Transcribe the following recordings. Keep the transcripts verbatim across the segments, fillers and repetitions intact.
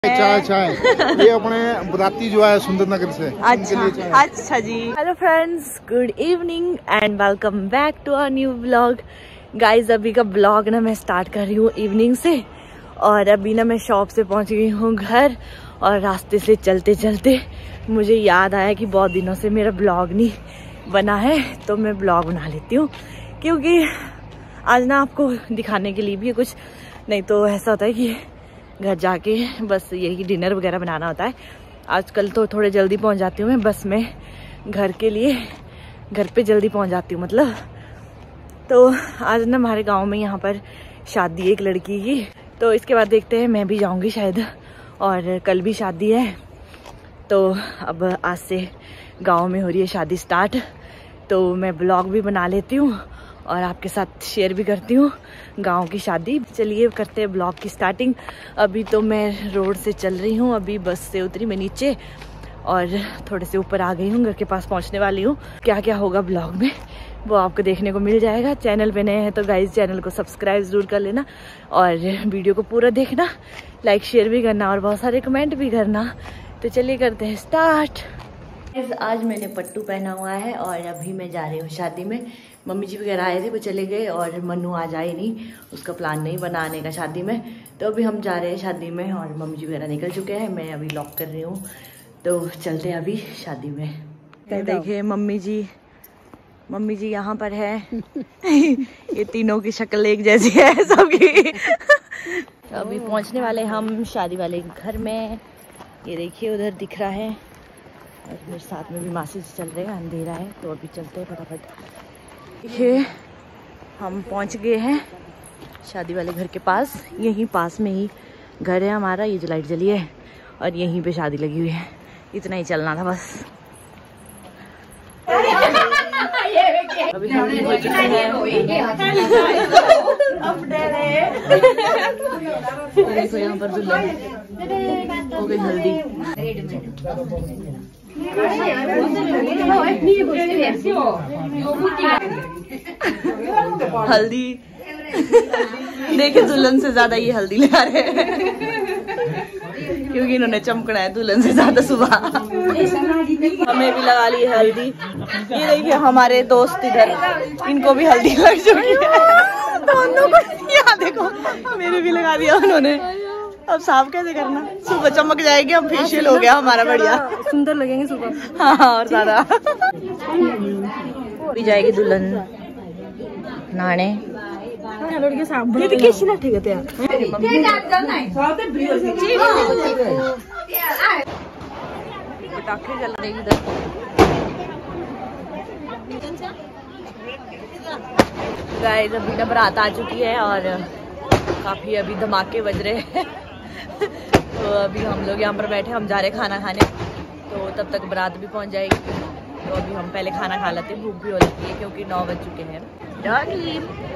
चाय चाय ये अपने बराती जो है सुंदर नगर से। अच्छा अच्छा जी। Hello friends, good evening and welcome back to a new vlog. Guys अभी का ब्लॉग ना मैं स्टार्ट कर रही हूँ इवनिंग से, और अभी ना मैं शॉप से पहुँच गई हूँ घर, और रास्ते से चलते चलते मुझे याद आया कि बहुत दिनों से मेरा ब्लॉग नहीं बना है, तो मैं ब्लॉग बना लेती हूँ, क्योंकि आज ना आपको दिखाने के लिए भी कुछ नहीं तो ऐसा होता है कि घर जाके बस यही डिनर वगैरह बनाना होता है। आजकल तो थोड़े जल्दी पहुंच जाती हूँ मैं बस में, घर के लिए घर पे जल्दी पहुंच जाती हूँ मतलब। तो आज ना हमारे गांव में यहाँ पर शादी एक लड़की की, तो इसके बाद देखते हैं, मैं भी जाऊँगी शायद, और कल भी शादी है। तो अब आज से गाँव में हो रही है शादी स्टार्ट, तो मैं ब्लॉग भी बना लेती हूँ और आपके साथ शेयर भी करती हूँ गांव की शादी। चलिए करते हैं ब्लॉग की स्टार्टिंग। अभी तो मैं रोड से चल रही हूँ, अभी बस से उतरी मैं नीचे और थोड़े से ऊपर आ गई हूँ, घर के पास पहुँचने वाली हूँ। क्या क्या होगा ब्लॉग में वो आपको देखने को मिल जाएगा। चैनल पे नए हैं तो गाइज चैनल को सब्सक्राइब जरूर कर लेना, और वीडियो को पूरा देखना, लाइक शेयर भी करना और बहुत सारे कमेंट भी करना। तो चलिए करते हैं स्टार्ट। आज मैंने पट्टू पहना हुआ है और अभी मैं जा रही हूँ शादी में। मम्मी जी वगैरह आए थे, वो चले गए, और मन्नू आज आए नहीं, उसका प्लान नहीं बना आने का शादी में। तो अभी हम जा रहे हैं शादी में, और मम्मी जी वगैरह निकल चुके हैं, मैं अभी लॉक कर रही हूँ। तो चलते हैं अभी शादी में। देखिए मम्मी जी, मम्मी जी यहाँ पर है। ये तीनों की शक्ल एक जैसी है सबकी। तो अभी पहुँचने वाले हम शादी वाले घर में। ये देखिए उधर दिख रहा है, और मेरे साथ में भी मासी से चल रहे हैं। अंधेरा है तो अभी चलते हैं फटाफट। ये हम पहुंच गए हैं शादी वाले घर के पास। यहीं पास में ही घर है हमारा। ये जो लाइट जली है और यहीं पे शादी लगी हुई है, इतना ही चलना था बस। अभी हम हो चुके हैं। देखो यहाँ पर दुल्हन हो गई हल्दी। हल्दी देखिए, दुल्हन से ज्यादा ये हल्दी लगा रहे हैं, क्योंकि इन्होंने चमकना है दुल्हन से ज्यादा सुबह। हमें भी लगा ली हल्दी। ये देखिए हमारे दोस्त इधर, इनको भी हल्दी लग चुकी है दोनों को। यहाँ देखो मेरे भी लगा दिया उन्होंने। अब साफ कैसे करना, सुबह चमक जाएगी। हम फेशियल हो गया हमारा, बढ़िया सुंदर लगेंगे सुबह। हाँ और ज्यादा। भी जाएगी दुल्हन नहाने। पटाखे चल रहे इधर। गाइस अभी ना बारात आ चुकी है और काफी अभी धमाके बज रहे हैं। तो अभी हम लोग यहाँ पर बैठे, हम जा रहे खाना खाने, तो तब तक बारात भी पहुँच जाएगी। तो अभी हम पहले खाना खा लेते हैं, भूख भी हो जाती है क्योंकि नौ बज चुके हैं। डॉगी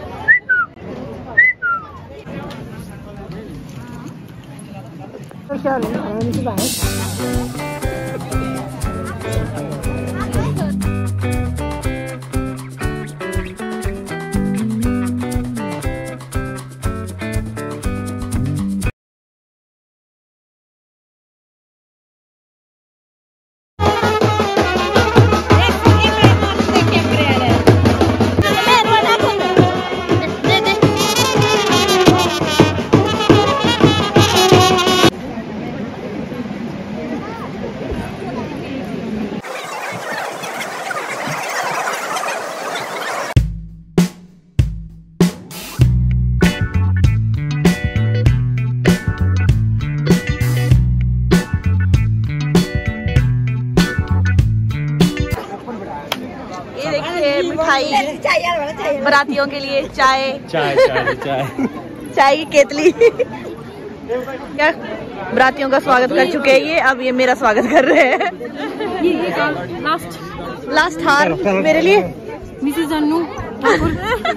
बरातियों के लिए चाय चाय चाय चाय चाय की केतली। क्या बरातियों का स्वागत कर चुके हैं ये, अब ये मेरा स्वागत कर रहे हैं। ये, ये लास्ट लास्ट हार मेरे लिए मिसेस अन्नू ठाकुर।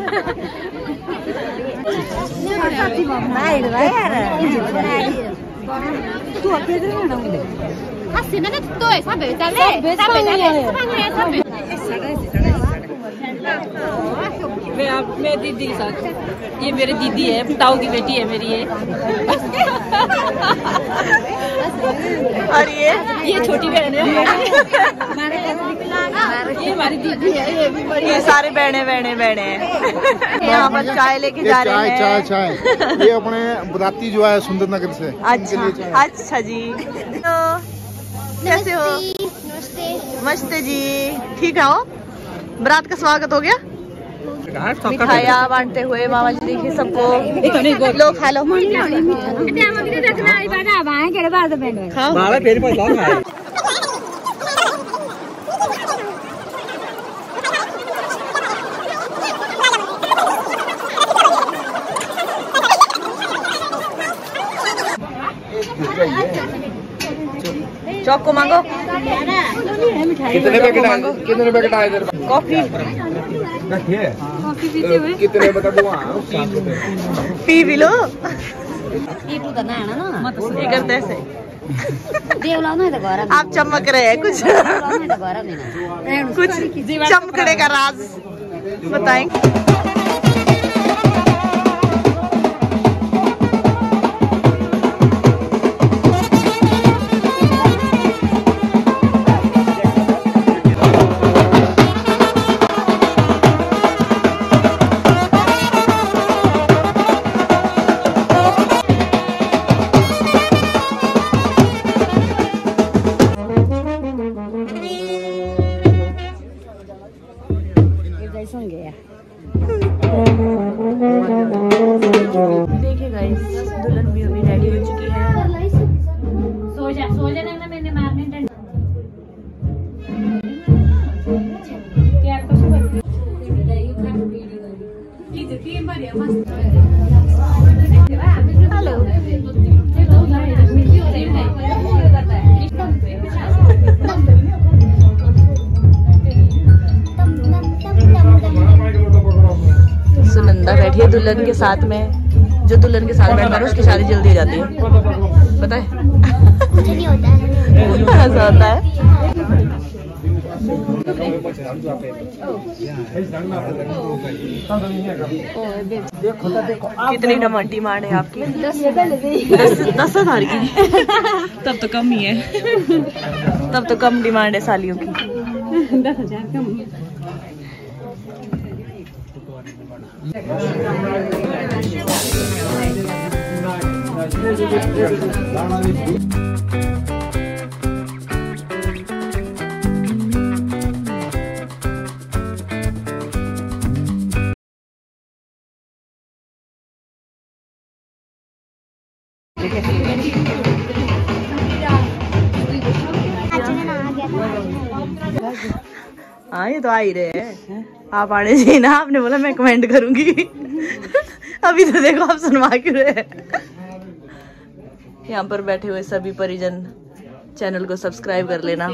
तू अकेले रहना। मैं आप मैं दीदी के साथ, ये मेरी दीदी है, ताऊ की बेटी है मेरी ये। और ये ये छोटी बहन है, ये हमारी दीदी है, ये भी बड़ी। ये सारे बहने बहने बहने हैं। यहाँ पर चाय लेके जा रहे चाय हैं। चाय चाय ये अपने बराती जो है सुंदर नगर से। अच्छा अच्छा जी। तो कैसे हो? नमस्ते जी, ठीक हो? बारात का स्वागत हो गया? मिठाइयाँ बांटते हुए मामा जी देखिए सबको। लो खा लो। खाओ। चौक को मांगो। कितने पैकेट आए? कितने पैकेट आए इधर? कॉफी कितने बता दो? पी भी लो। ये तो करना है ना, ये करते ऐसे। देवला ना तो घर आप चमक रहे हैं कुछ कुछ चमकने का राज बताएंगे। देखिए गाइस, दुल्हन भी अभी रेडी हो चुकी है। सो जा सो जा ना, मैंने मारने डंडा क्या कुछ बस सुनंदा बैठी है दुल्हन के साथ में। जो दुल्हन के साथ बैठता है उसकी शादी जल्दी हो जाती है, पता है? कुछ नहीं होता है। ऐसा होता है। कितनी डिमांड है आपकी? दस दस हजार की। तब तो कम ही है। तब तो कम डिमांड है सालियों की। दस हजार कम। हाँ ये तो आ ही रहे हैं। आप आने चाहिए ना, आपने बोला मैं कमेंट करूंगी। अभी तो देखो आप सुनवा क्यों रहे। यहाँ पर बैठे हुए सभी परिजन चैनल को सब्सक्राइब कर लेना।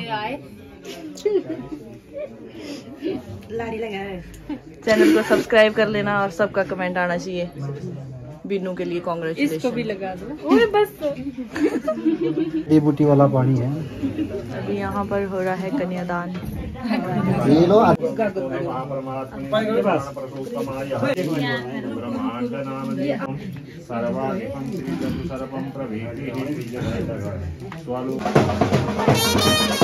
चैनल को सब्सक्राइब कर लेना और सबका कमेंट आना चाहिए। बिन्नू के लिए कांग्रेचुलेशन। इसको भी लगा दो। ओए बस ये बूटी वाला पानी है। अभी यहाँ पर हो रहा है कन्यादान। ये लो। सर्वं प्रवेदि